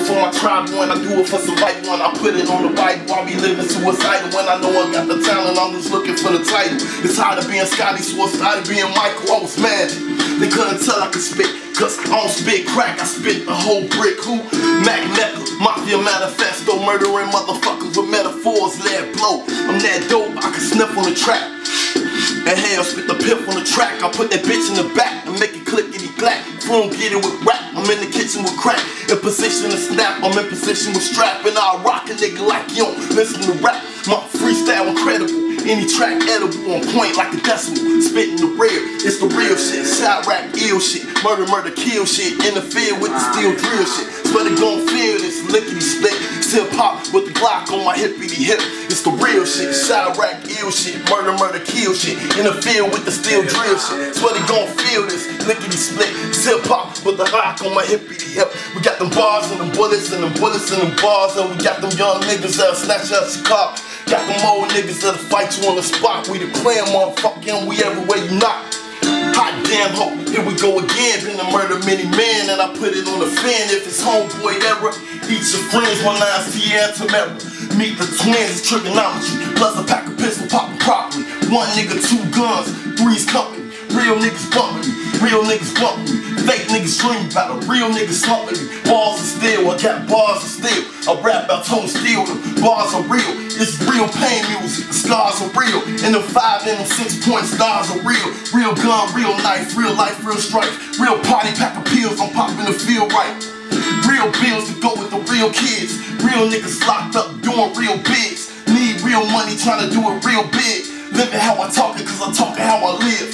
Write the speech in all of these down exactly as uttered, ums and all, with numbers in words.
for my tribe, when I do it for survival. When I put it on the Bible, I be living suicidal. When I know I got the talent, I'm just looking for the title. It's tired of being Scotty, so it's tired of being Michael. I was magic. They couldn't tell I could spit, cause I don't spit crack, I spit the whole brick. Who? Mac Mecca, Mafia Manifesto, murdering motherfuckers with metaphors, let blow. I'm that dope, I can sniff on the track. And hell, spit the piff on the track. I put that bitch in the back and make it clickety clack. If you don't get it with rap, I'm in the kitchen with crack. In position to snap, I'm in position with strap. And I'll rock a nigga like you don't listen to rap. My freestyle incredible. Any track edible, on point like a decimal. Spitting the real, it's the real shit. Shot rap, ill shit. Murder, murder, kill shit. In the field with the steel drill shit. So they gon' feel this lickety split. Still pop with the Glock on my hippity hip. It's the real shit. Shot rap, ill shit. Murder, murder, kill shit. In the field with the steel drill shit. So they gon' feel this lickety split. Still pop with the Glock on my hippity hip. We got them bars and them bullets and them bullets and them bars. And we got them young niggas that'll snatch out your car. Got them old niggas that'll fight you on the spot. We the clan, motherfucking, we everywhere you knock. Hot damn ho, here we go again. Been to murder many men and I put it on the fan. If it's homeboy era, eat your friends, one nine Sierra Tamara. Meet the twins, it's trigonometry. Plus a pack of pistol popping properly. One nigga, two guns, three's company. Real niggas bumping me, real niggas bumping me. Fake niggas dream about it, real niggas slumping me. Balls of steel, I got bars of steel. I rap about total steel, the bars are real. It's real pain music, the scars are real. And the five and them six point stars are real. Real gun, real knife, real life, real strife. Real party pack of pills, I'm popping the field right. Real bills to go with the real kids. Real niggas locked up doing real bigs. Need real money, trying to do it real big. Living how I talk it, cause I talk it how I live.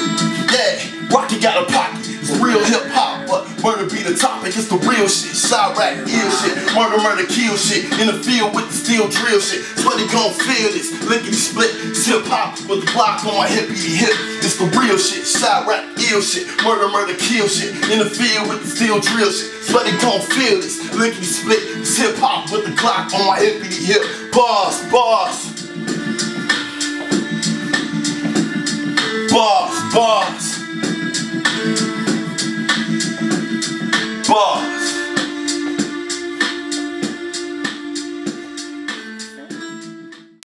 Yeah, Rocky got a pocket. It's real hip hop, but murder be the topic. It's the real shit. Shot rap, ill shit. Murder, murder, kill shit. In the field with the steel drill shit. So they gon' feel this. Lickety split. Hip hop with the block on my hippity hip. It's the real shit. Shot rap, ill shit. Murder, murder, kill shit. In the field with the steel drill shit. So they gon' feel this. Lickety split. Hip hop with the Glock on my hippity hip. Bars, bars. Bars, bars.